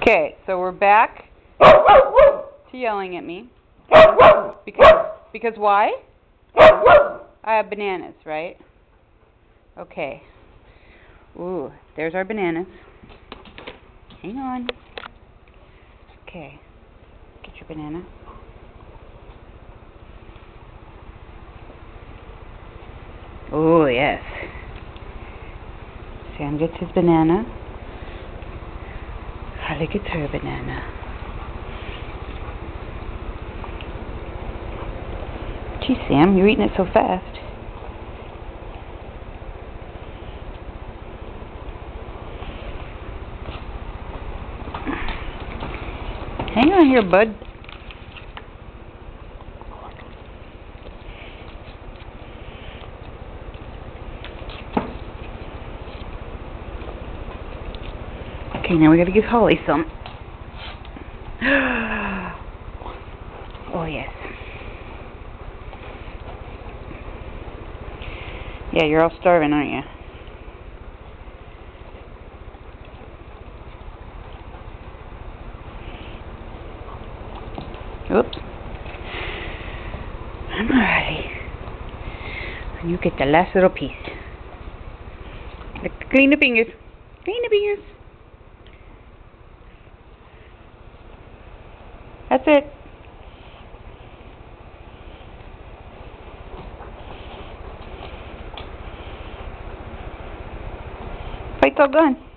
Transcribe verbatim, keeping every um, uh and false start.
Okay, so we're back to yelling at me. Because, because why? I have bananas, right? Okay. Ooh, there's our bananas. Hang on. Okay. Get your banana. Oh, yes. Sam gets his banana. Holly gets her banana. Gee, Sam, you're eating it so fast. Hang on here, bud. Okay, now we gotta give Holly some. Oh, yes. Yeah, you're all starving, aren't you? Oops. I'm alright. And you get the last little piece. Clean the fingers. Clean the fingers. That's it. Fight's all done.